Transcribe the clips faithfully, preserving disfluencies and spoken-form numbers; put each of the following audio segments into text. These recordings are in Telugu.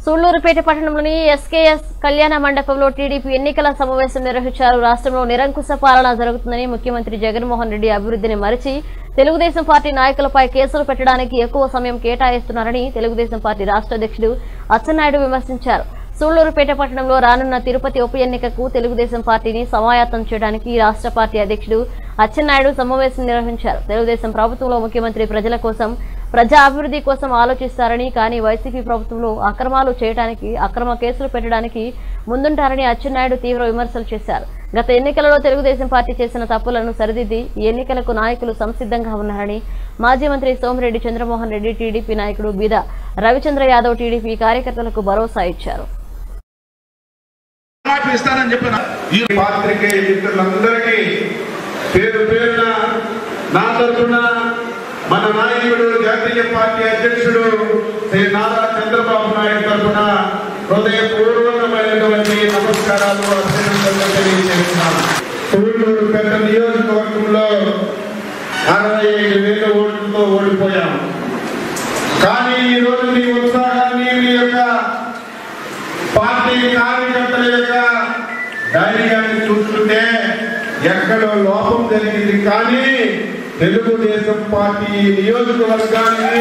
సూళ్లూరుపేట పట్టణంలోని ఎస్కేఎస్ కళ్యాణ మండపంలో టీడీపీ ఎన్నికల సమావేశం నిర్వహించారు. రాష్ట్రంలో నిరంకుశ పాలన జరుగుతుందని ముఖ్యమంత్రి జగన్మోహన్ రెడ్డి అభివృద్ధిని మరిచి తెలుగుదేశం పార్టీ నాయకులపై కేసులు పెట్టడానికి ఎక్కువ సమయం కేటాయిస్తున్నారని తెలుగుదేశం పార్టీ రాష్ట్ర అధ్యక్షుడు అచ్చెన్నాయుడు విమర్శించారు. సూళ్లూరుపేట పట్టణంలో రానున్న తిరుపతి ఉప ఎన్నికకు తెలుగుదేశం పార్టీని సమాయత్తం చేయడానికి రాష్ట్ర పార్టీ అధ్యక్షుడు అచ్చెన్నాయుడు సమావేశం నిర్వహించారు. తెలుగుదేశం ప్రభుత్వంలో ముఖ్యమంత్రి ప్రజల కోసం ప్రజా అభివృద్ధి కోసం ఆలోచిస్తారని, కానీ వైసీపీ ప్రభుత్వంలో అక్రమాలు చేయడానికి అక్రమ కేసులు పెట్టడానికి ముందుంటారని అచ్చెన్నాయుడు తీవ్ర విమర్శలు చేశారు. గత ఎన్నికలలో తెలుగుదేశం పార్టీ చేసిన తప్పులను సరిదిద్ది ఈ ఎన్నికలకు నాయకులు సంసిద్ధంగా ఉన్నారని మాజీ మంత్రి సోమిరెడ్డి చంద్రమోహన్ రెడ్డి, టీడీపీ నాయకుడు బీద రవిచంద్ర యాదవ్ టీడీపీ కార్యకర్తలకు భరోసా ఇచ్చారు. మన నాయకుడు జాతీయ పార్టీ అధ్యక్షుడు శ్రీ నారా చంద్రబాబు నాయుడు తరఫున హృదయపూర్వకమైనటువంటి నమస్కారాలు అభినందనలు తెలియజేస్తున్నాను. సూళ్లూరుపేట నియోజకవర్గంలో అరవై ఐదు వేల ఓట్లతో ఓడిపోయాం. కానీ ఈ రోజు మీ ఉత్సాహాన్ని, మీ యొక్క పార్టీ కార్యకర్తల యొక్క ధైర్యాన్ని చూస్తుంటే ఎక్కడో లోపం జరిగింది. కానీ తెలుగుదేశం పార్టీ నియోజకవర్గానికి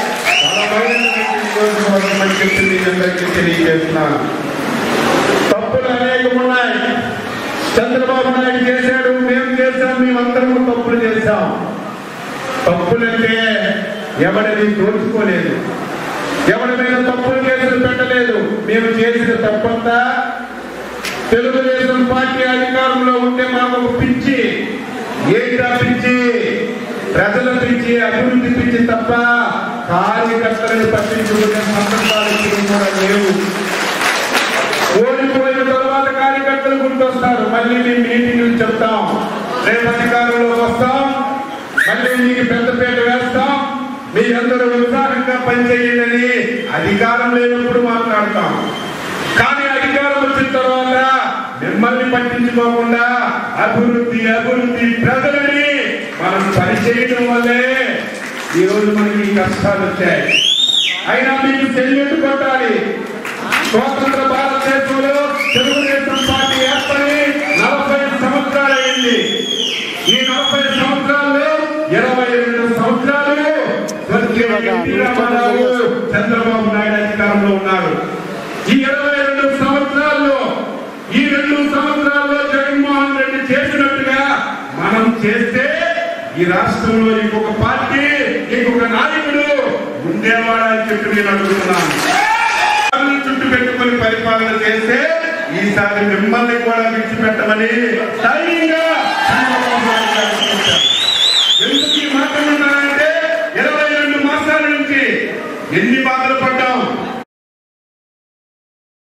నియోజకవర్గం అని చెప్పి అందరికీ తెలియజేస్తున్నాను. తప్పులు అనేకం ఉన్నాయి. చంద్రబాబు నాయుడు చేశాడు, మేము చేశాం, మేమందరము తప్పులు చేశాం. తప్పులంటే ఎవరిని దోచుకోలేదు, ఎవరి మీద తప్పులు కేసులు పెట్టలేదు. మేము చేసిన తప్పంతా తెలుగుదేశం పార్టీ అధికారంలో ఉంటే మాకు పిచ్చి, ఏంటా పిచ్చి? ప్రజల పిచ్చి, అభివృద్ధి పిచ్చి తప్ప కార్యకర్తలను పట్టించుకునే సందర్భాలు కూడా లేవు. ఓడిపోయిన తర్వాత కార్యకర్తలు గుర్తొస్తారు. మళ్ళీ మేము మీటింగ్లు చెప్తాం, రేపు అధికారంలోకి వస్తాం, మళ్ళీ మీకు పెద్దపేట వేస్తాం, మీ అందరూ ఉత్సాహంగా పనిచేయండి అధికారం లేనప్పుడు మాట్లాడతాం. కానీ అధికారం వచ్చిన తర్వాత మిమ్మల్ని పట్టించుకోకుండా అభివృద్ధి అభివృద్ధి ప్రజలని మనం పనిచేయడం వల్లే ఈరోజు మనకి కష్టాలు వచ్చాయి. అయినా మీకు చెల్లెట్టు కొట్టాలి. స్వతంత్ర భారతదేశంలో తెలుగుదేశం పార్టీ ఏర్పడి నలభై సంవత్సరాలు అయింది. ఈ నలభై సంవత్సరాల్లో ఇరవై రెండు సంవత్సరాలు రామారావు చంద్రబాబు నాయుడు అధికారంలో ఉన్నారు. ఈ ఇరవై రెండు సంవత్సరాల్లో ఈ రెండు సంవత్సరాల్లో జగన్మోహన్ రెడ్డి చేసినట్టుగా మనం చేస్తే ఈ రాష్ట్రంలో ఇంకొక పార్టీ, ఇంకొక నాయకుడు ఉండేవాడని చెప్పి నేను అడుగుతున్నాను. చుట్టు పెట్టుకుని పరిపాలన చేస్తే ఈసారి మిమ్మల్ని కూడా విడిచిపెట్టమని ధైర్యంగా